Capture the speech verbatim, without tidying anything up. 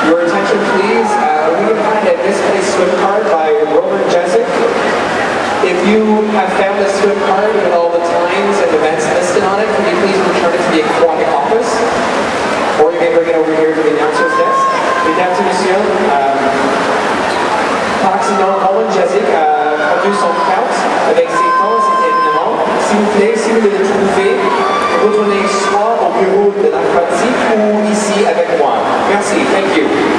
Your attention, please. Uh, we have had a misplaced SWIFT card by Robert Jessic. If you have found a SWIFT card with all the times and events listed on it, can you please return it to the aquatic office? Or you may bring it over here to the announcer's desk. Mesdames et messieurs, euh, par accident, Robert Jessic a perdu son carte avec ses temps et événements. S'il vous plaît, si vous le trouvez, retournez soit au bureau de l'aquatique ou ici avec moi. Merci, thank you.